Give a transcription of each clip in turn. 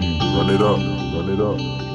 run it up, run it up, run it up.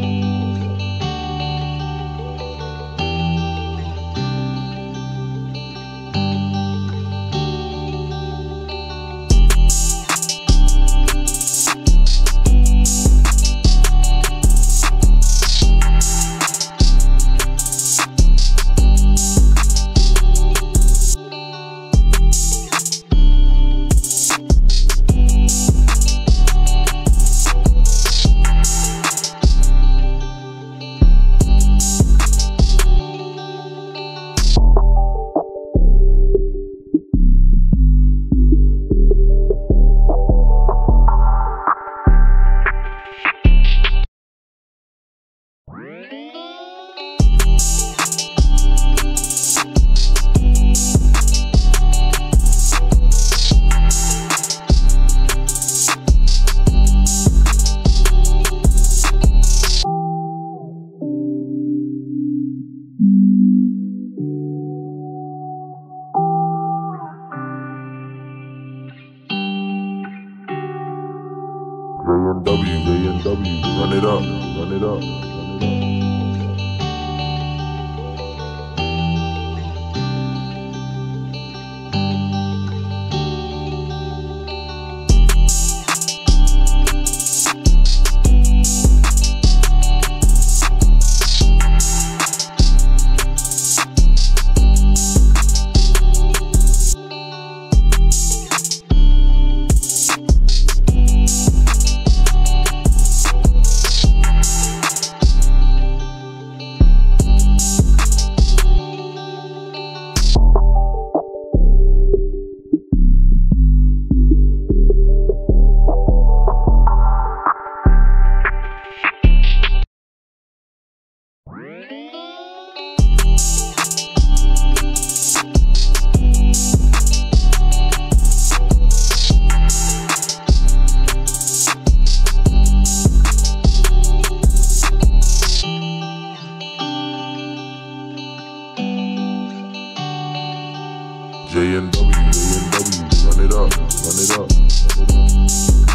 JNW, run it up, run it up, run it up. JNW, run it up, run it up, run it up.